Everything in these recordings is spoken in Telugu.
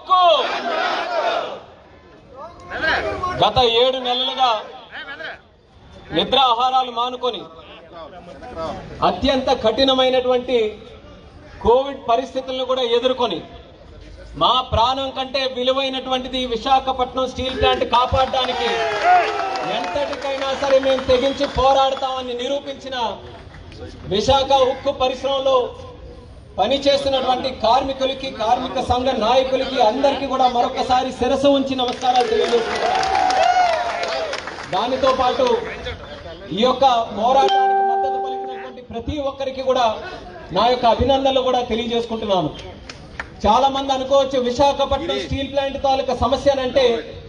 హక్కు. గత 7 నెలలుగా నిద్ర ఆహారాలు మానుకొని అత్యంత కఠినమైనటువంటి కోవిడ్ పరిస్థితులను కూడా ఎదుర్కొని మా ప్రాణం కంటే విలువైనటువంటిది విశాఖపట్నం స్టీల్ ప్లాంట్ కాపాడడానికి ఎంతటికైనా సరే మేము తెగించి పోరాడతామని నిరూపించిన విశాఖ ఉక్కు పరిశ్రమలో పనిచేస్తున్నటువంటి కార్మికులకి, కార్మిక సంఘ నాయకులకి అందరికీ కూడా మరొకసారి శిరస్సు ఉంచి నమస్కారాలు తెలియజేస్తున్నాను. దానితో పాటు ఈ యొక్క పోరాటానికి మద్దతు పలికినటువంటి ప్రతి ఒక్కరికి కూడా నా యొక్క అభినందనలు కూడా తెలియజేసుకుంటున్నాను. చాలా మంది అనుకోవచ్చు విశాఖపట్నం స్టీల్ ప్లాంట్ తాలూకా సమస్య అంటే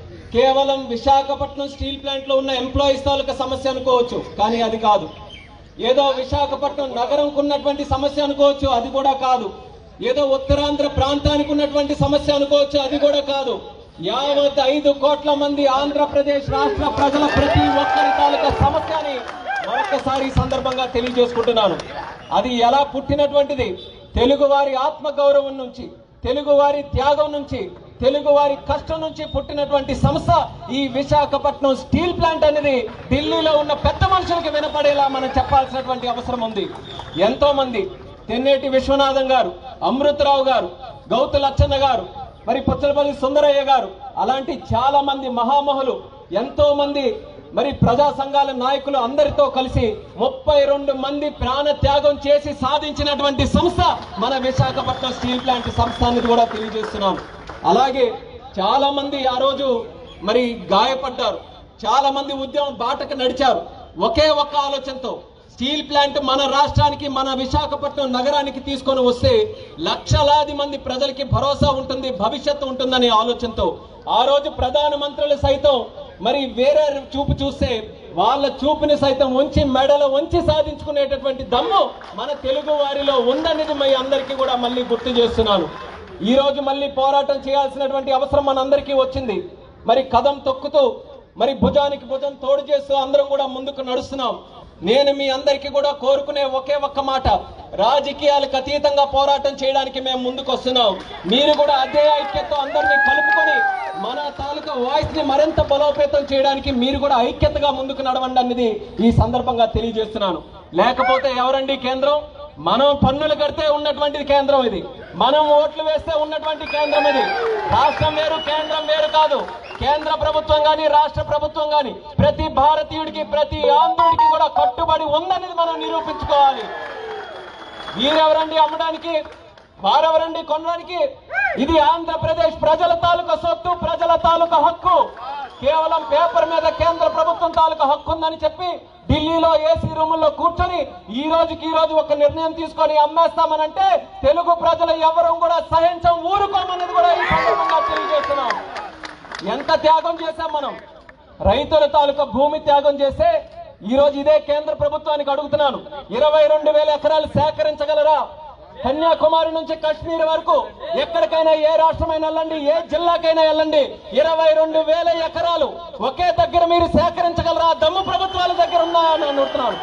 కేవలం విశాఖపట్నం స్టీల్ ప్లాంట్ లో ఉన్న ఎంప్లాయీస్ తాలూకా సమస్య అనుకోవచ్చు, కానీ అది కాదు. ఏదో విశాఖపట్నం నగరంకు ఉన్నటువంటి సమస్య అనుకోవచ్చు, అది కూడా కాదు. ఏదో ఉత్తరాంధ్ర ప్రాంతానికి ఉన్నటువంటి సమస్య అనుకోవచ్చు, అది కూడా కాదు. యావత్ 5 కోట్ల మంది ఆంధ్రప్రదేశ్ రాష్ట్ర ప్రజల ప్రతి ఒక్కరి తాలూకా సమస్య అని మరొకసారి ఈ సందర్భంగా తెలియజేసుకుంటున్నాను. అది ఎలా పుట్టినటువంటిది? తెలుగువారి ఆత్మగౌరవం నుంచి, తెలుగువారి త్యాగం నుంచి, తెలుగువారి కష్టం నుంచి పుట్టినటువంటి సంస్థ ఈ విశాఖపట్నం స్టీల్ ప్లాంట్ అనేది ఢిల్లీలో ఉన్న పెద్ద మనుషులకి వినపడేలా మనం చెప్పాల్సినటువంటి అవసరం ఉంది. ఎంతో మంది తెన్నేటి విశ్వనాథం గారు, అమృతరావు గారు, గౌతు లచ్చన్న గారు, మరి పుచ్చలపల్లి సుందరయ్య గారు, అలాంటి చాలా మంది మహామహులు, ఎంతో మంది మరి ప్రజా సంఘాల నాయకులు అందరితో కలిసి 32 మంది ప్రాణ త్యాగం చేసి సాధించినటువంటి సంస్థ మన విశాఖపట్నం స్టీల్ ప్లాంట్ సంస్థ అనేది కూడా తెలియజేస్తున్నాం. అలాగే చాలా మంది ఆ రోజు మరి గాయపడ్డారు, చాలా మంది ఉద్యమం బాటకు నడిచారు. ఒకే ఒక్క ఆలోచనతో స్టీల్ ప్లాంట్ మన రాష్ట్రానికి, మన విశాఖపట్నం నగరానికి తీసుకొని వస్తే లక్షలాది మంది ప్రజలకి భరోసా ఉంటుంది, భవిష్యత్తు ఉంటుందనే ఆలోచనతో ఆ రోజు ప్రధానమంత్రులు సైతం మరి వేరే చూపు చూస్తే వాళ్ళ చూపుని సైతం ఉంచి మెడలు ఉంచి సాధించుకునేటటువంటి దమ్ము మన తెలుగు వారిలో ఉందనేది మీ అందరికీ కూడా మళ్ళీ గుర్తు చేస్తున్నాను. ఈ రోజు మళ్ళీ పోరాటం చేయాల్సినటువంటి అవసరం మనందరికీ వచ్చింది. మరి కదం తొక్కుతూ, మరి భుజానికి భుజం తోడు చేస్తూ అందరం కూడా ముందుకు నడుస్తున్నాం. నేను మీ అందరికీ కూడా కోరుకునే ఒకే ఒక్క మాట, రాజకీయాలకు అతీతంగా పోరాటం చేయడానికి మేము ముందుకు వస్తున్నాం. మీరు కూడా అదే ఐక్యతతో అందరినీ కలుపుకొని మన తాలూకా వాయిస్ ని మరింత బలోపేతం చేయడానికి మీరు కూడా ఐక్యతగా ముందుకు నడవండి అనేది ఈ సందర్భంగా తెలియజేస్తున్నాను. లేకపోతే ఎవరండి కేంద్రం? మనం పన్నులు కడితే ఉన్నటువంటి కేంద్రం ఇది, మనం ఓట్లు వేస్తే ఉన్నటువంటి కేంద్రం ఇది. రాష్ట్రం వేరు, కేంద్రం వేరు కాదు. కేంద్ర ప్రభుత్వం గాని, రాష్ట్ర ప్రభుత్వం గాని ప్రతి భారతీయుడికి, ప్రతి ఆంధ్రుడికి కూడా కట్టుబడి ఉందనేది మనం నిరూపించుకోవాలి. వీరెవరండి అమ్మడానికి, వారెవరండి కొనడానికి? ఇది ఆంధ్రప్రదేశ్ ప్రజల తాలూకా సొత్తు, ప్రజల తాలూకా హక్కు. కేవలం పేపర్ మీద కేంద్ర ప్రభుత్వం తాలూకా హక్కు ఉందని చెప్పి ఢిల్లీలో ఏసీ రూముల్లో కూర్చొని ఈ రోజుకి ఈ రోజు ఒక నిర్ణయం తీసుకొని అమ్మేస్తామనంటే తెలుగు ప్రజలు ఎవరూ కూడా సహించం, ఊరుకోమనేది కూడా ఈ సందర్భంగా తెలియజేస్తున్నాం. ఎంత త్యాగం చేశాం మనం, రైతుల తాలూకా భూమి త్యాగం చేస్తే ఈ రోజు ఇదే కేంద్ర ప్రభుత్వానికి అడుగుతున్నాను, 22,000 ఎకరాలు సేకరించగలరా? కన్యాకుమారి నుంచి కాశ్మీర్ వరకు ఎక్కడికైనా, ఏ రాష్ట్రమైనా వెళ్ళండి, ఏ జిల్లాకైనా వెళ్ళండి, 22,000 ఎకరాలు ఒకే దగ్గర మీరు సేకరించగలరా? దమ్ము ప్రభుత్వాల దగ్గర ఉందా అని అడుగుతున్నాను.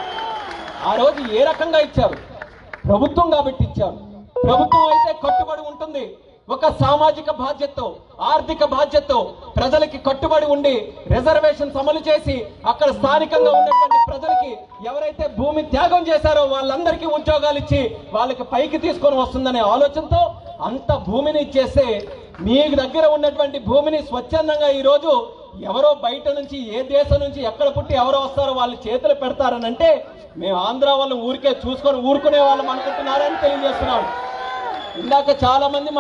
ఆ రోజు ఏ రకంగా ఇచ్చారు? ప్రభుత్వం కాబట్టి ఇచ్చారు. ప్రభుత్వం అయితే కట్టుబడి ఉంటుంది. ఒక సామాజిక బాధ్యతతో, ఆర్థిక బాధ్యతతో ప్రజలకి కట్టుబడి ఉండి రిజర్వేషన్స్ అమలు చేసి అక్కడ స్థానికంగా ఉన్నటువంటి ప్రజలకి ఎవరైతే భూమి త్యాగం చేశారో వాళ్ళందరికీ ఉద్యోగాలు ఇచ్చి వాళ్ళకి పైకి తీసుకొని వస్తుందనే ఆలోచనతో అంత భూమిని ఇచ్చేస్తే మీ దగ్గర ఉన్నటువంటి భూమిని స్వచ్ఛందంగా ఈ రోజు ఎవరో బయట నుంచి, ఏ దేశం నుంచి, ఎక్కడ పుట్టి ఎవరో వస్తారో వాళ్ళ చేతులు పెడతారనంటే మేము ఆంధ్ర వాళ్ళని ఊరికే చూసుకొని ఊరుకునే వాళ్ళం అనుకుంటున్నారని తెలియజేస్తున్నాం. ఇందాక చాలా మంది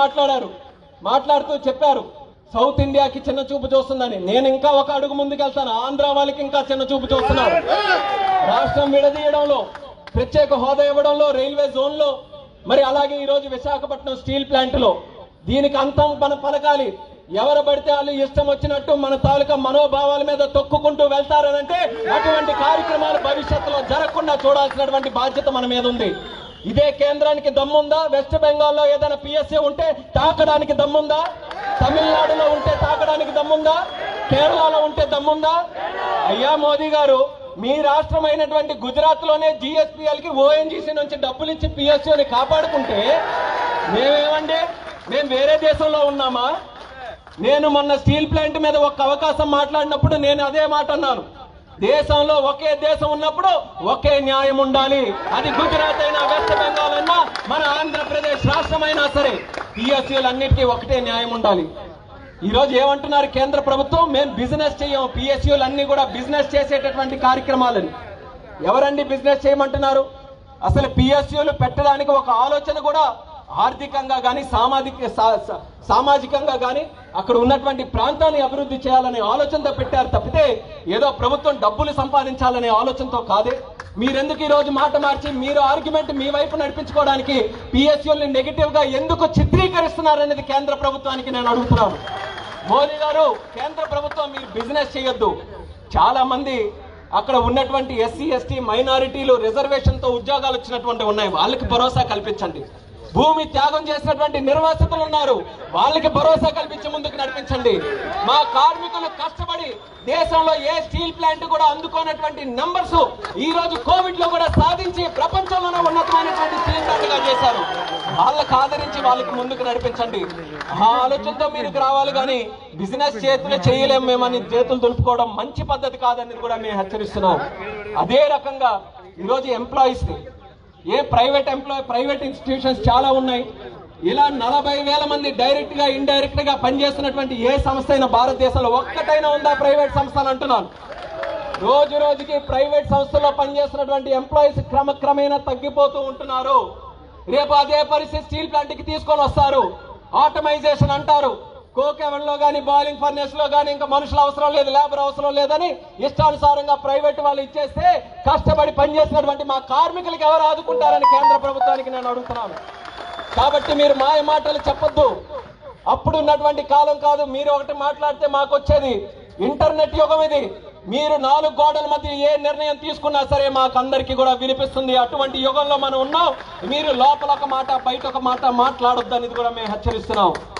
మాట్లాడుతూ చెప్పారు సౌత్ ఇండియాకి చిన్న చూపు చూస్తుందని. నేను ఇంకా ఒక అడుగు ముందుకెళ్తాను, ఆంధ్ర వాళ్ళకి ఇంకా చిన్న చూపు చూస్తున్నారు. రాష్ట్రం విడదీయడంలో, ప్రత్యేక హోదా ఇవ్వడంలో, రైల్వే జోన్ లో, మరి అలాగే ఈ రోజు విశాఖపట్నం స్టీల్ ప్లాంట్ లో దీనికి అంతం మనం పలకాలి. ఎవరు పడితే వాళ్ళు ఇష్టం వచ్చినట్టు మన తాలూకా మనోభావాల మీద తొక్కుకుంటూ వెళ్తారనంటే అటువంటి కార్యక్రమాలు భవిష్యత్తులో జరగకుండా చూడాల్సినటువంటి బాధ్యత మన మీద ఉంది. ఇదే కేంద్రానికి దమ్ముందా? వెస్ట్ బెంగాల్లో ఏదైనా పిఎస్ఏ ఉంటే తాకడానికి దమ్ముందా? తమిళనాడులో ఉంటే తాకడానికి దమ్ముందా? కేరళలో ఉంటే దమ్ముందా? అయ్యా మోదీ గారు, మీ రాష్ట్రమైనటువంటి గుజరాత్ లోనే జిఎస్పిఎల్కి ఓఎన్జీసీ నుంచి డబ్బులు ఇచ్చి పిఎస్ఏని కాపాడుకుంటే మేమేమండి, మేము వేరే దేశంలో ఉన్నామా? నేను మొన్న స్టీల్ ప్లాంట్ మీద ఒక అవకాశం మాట్లాడినప్పుడు నేను అదే మాట అన్నాను. దేశంలో ఒకే దేశం ఉన్నప్పుడు ఒకే న్యాయం ఉండాలి. అది గుజరాత్ అయినా, వెస్ట్ బెంగాల్ అయినా, మన ఆంధ్రప్రదేశ్ రాష్ట్రమైనా సరే పిఎస్యూలన్నిటికీ ఒకటే న్యాయం ఉండాలి. ఈ రోజు ఏమంటున్నారు కేంద్ర ప్రభుత్వం, మేము బిజినెస్ చేయం, పిఎస్యూలన్నీ కూడా బిజినెస్ చేసేటటువంటి కార్యక్రమాలని. ఎవరండి బిజినెస్ చేయమంటున్నారు? అసలు పిఎస్యూలు పెట్టడానికి ఒక ఆలోచన కూడా ఆర్థికంగా కానీ సామాజికంగా కానీ అక్కడ ఉన్నటువంటి ప్రాంతాన్ని అభివృద్ధి చేయాలనే ఆలోచనతో పెట్టారు తప్పితే ఏదో ప్రభుత్వం డబ్బులు సంపాదించాలనే ఆలోచనతో కాదే. మీరెందుకు ఈ రోజు మాట మార్చి మీరు ఆర్గ్యుమెంట్ మీ వైపు నడిపించుకోవడానికి పిఎస్యూల్ని నెగిటివ్ గా ఎందుకు చిత్రీకరిస్తున్నారనేది కేంద్ర ప్రభుత్వానికి నేను అడుగుతున్నాను. మోదీ గారు, కేంద్ర ప్రభుత్వం మీరు బిజినెస్ చేయొద్దు. చాలా మంది అక్కడ ఉన్నటువంటి ఎస్సీ ఎస్టీ మైనారిటీలు రిజర్వేషన్ తో ఉద్యోగాలు వచ్చినటువంటి ఉన్నాయి, వాళ్ళకి భరోసా కల్పించండి. భూమి త్యాగం చేసినటువంటి నిర్వాసితులు ఉన్నారు, వాళ్ళకి భరోసా కల్పించి ముందుకు నడిపించండి. మా కార్మికులు కష్టపడి దేశంలో ఏ స్టీల్ ప్లాంట్ కూడా అందుకోనటువంటి నంబర్స్ ఈ రోజు కోవిడ్ లో కూడా సాధించి ప్రపంచంలోనే ఉన్నతమైనటువంటి స్టీల్ ప్లాంట్ గా చేశారు. వాళ్ళకి ఆదరించి వాళ్ళకి ముందుకు నడిపించండి. ఆ ఆలోచనతో మీరు రావాలి, కానీ బిజినెస్ చేతులు చేయలేము మేమని చేతులు దులుపుకోవడం మంచి పద్ధతి కాదని కూడా మేము హెచ్చరిస్తున్నాం. అదే రకంగా ఈరోజు ఎంప్లాయీస్ ప్రైవేట్ ఇన్స్టిట్యూషన్స్ చాలా ఉన్నాయి. ఇలా 40,000 మంది డైరెక్ట్ గా ఇండైరెక్ట్ గా పనిచేస్తున్నటువంటి ఏ సంస్థ అయినా భారతదేశంలో ఒక్కటైనా ఉందా ప్రైవేట్ సంస్థలు అంటున్నాను. రోజు రోజుకి ప్రైవేట్ సంస్థల్లో పనిచేస్తున్నటువంటి ఎంప్లాయీస్ క్రమక్రమేణా తగ్గిపోతూ ఉంటున్నారు. రేపు అదే పరిస్థితి స్టీల్ ప్లాంట్ కి తీసుకొని వస్తారు. ఆటోమైజేషన్ అంటారు. కోక్ ఎవెన్ లో కానీ, బాయిలింగ్ ఫర్నేస్ లో కానీ ఇంకా మనుషులు అవసరం లేదు, లేబర్ అవసరం లేదని ఇష్టానుసారంగా ప్రైవేట్ వాళ్ళు ఇచ్చేస్తే కష్టపడి పనిచేసినటువంటి మా కార్మికులకు ఎవరు ఆదుకుంటారని కేంద్ర ప్రభుత్వానికి నేను అడుగుతున్నాను. కాబట్టి మీరు మాయ మాటలు చెప్పొద్దు. అప్పుడు ఉన్నటువంటి కాలం కాదు. మీరు ఒకటి మాట్లాడితే మాకు వచ్చేది ఇంటర్నెట్ యుగం ఇది. మీరు 4 గోడల మధ్య ఏ నిర్ణయం తీసుకున్నా సరే మాకు అందరికీ కూడా వినిపిస్తుంది. అటువంటి యుగంలో మనం ఉన్నాం. మీరు లోపల ఒక మాట బయట ఒక మాట మాట్లాడొద్దు అనేది కూడా మేము హెచ్చరిస్తున్నాం.